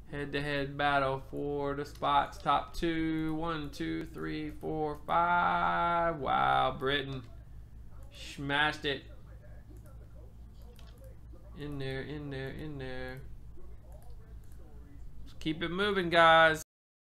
Head-to-head battle for the spots. Top two. 1, 2, 3, 4, 5. Wow, Britain smashed it. In there, in there, in there. Just keep it moving, guys.